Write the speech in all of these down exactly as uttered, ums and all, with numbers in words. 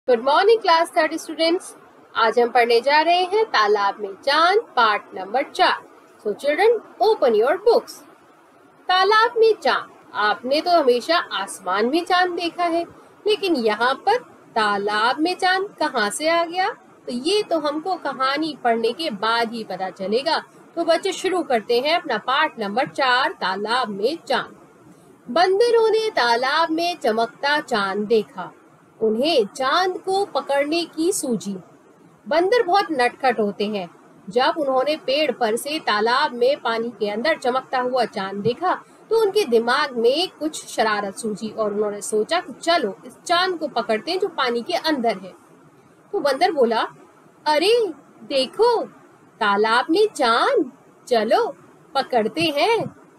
Good morning class third students. आज हम पढ़ने जा रहे हैं तालाब में चांद पार्ट नंबर चार। So children open your books. तालाब में चांद। आपने तो हमेशा आसमान में चांद देखा है, लेकिन यहाँ पर तालाब में चांद कहाँ से आ गया? तो ये तो हमको कहानी पढ़ने के बाद ही पता चलेगा। तो बच्चे शुरू करते हैं अपना पार्ट नंबर चार, तालाब में चांद। बंदरों ने तालाब में चमकता चांद देखा। उन्हें चांद को पकड़ने की सूझी। बंदर बहुत नटखट होते हैं। जब उन्होंने पेड़ पर से तालाब में पानी के अंदर चमकता हुआ चांद देखा तो उनके दिमाग में कुछ शरारत सूझी और उन्होंने सोचा कि चलो इस चांद को पकड़ते हैं जो पानी के अंदर है। तो बंदर बोला, अरे देखो तालाब में चांद, चलो पकड़ते हैं।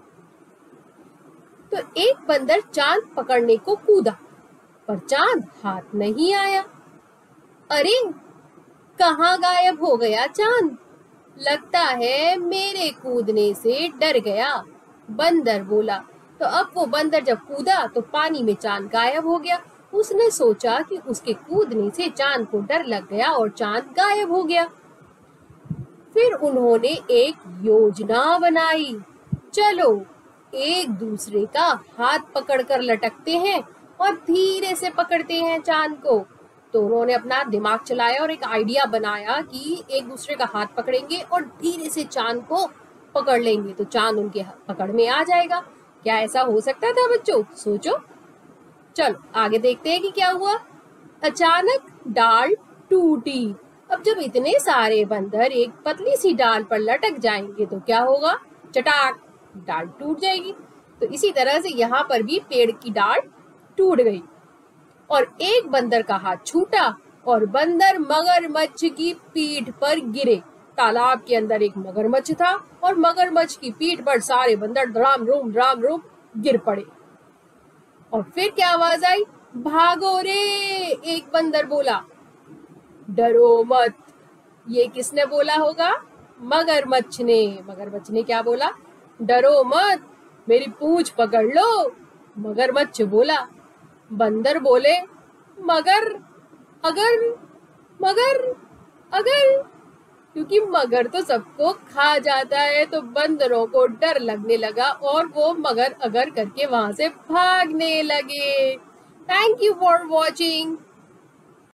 तो एक बंदर चांद पकड़ने को कूदा, पर चांद हाथ नहीं आया। अरे कहाँ गायब हो गया चांद? लगता है मेरे कूदने से डर गया, बंदर बोला। तो अब वो बंदर जब कूदा तो पानी में चांद गायब हो गया। उसने सोचा कि उसके कूदने से चांद को डर लग गया और चांद गायब हो गया। फिर उन्होंने एक योजना बनाई। चलो एक दूसरे का हाथ पकड़कर लटकते हैं और धीरे से पकड़ते हैं चांद को। तो उन्होंने अपना दिमाग चलाया और एक आइडिया बनाया कि एक दूसरे का हाथ पकड़ेंगे और धीरे से चांद को पकड़ लेंगे तो चांद उनके पकड़ में आ जाएगा। क्या ऐसा हो सकता था बच्चों? सोचो। चलो आगे देखते हैं कि क्या हुआ। अचानक डाल टूटी। अब जब इतने सारे बंदर एक पतली सी डाल पर लटक जाएंगे तो क्या होगा? चटाक, डाल टूट जाएगी। तो इसी तरह से यहाँ पर भी पेड़ की डाल टूट गई और एक बंदर का हाथ छूटा और बंदर मगरमच्छ की पीठ पर गिरे। तालाब के अंदर एक मगरमच्छ था और मगरमच्छ की पीठ पर सारे बंदर धड़ाम रूम धड़ाम रूम गिर पड़े। और फिर क्या आवाज आई? भागो रे, एक बंदर बोला। डरो मत। ये किसने बोला होगा? मगरमच्छ ने। मगरमच्छ ने क्या बोला? डरो मत, मेरी पूंछ पकड़ लो, मगरमच्छ बोला। बंदर बोले, मगर अगर मगर अगर क्योंकि मगर तो सबको खा जाता है तो बंदरों को डर लगने लगा और वो मगर अगर करके वहां से भागने लगे। Thank you for watching.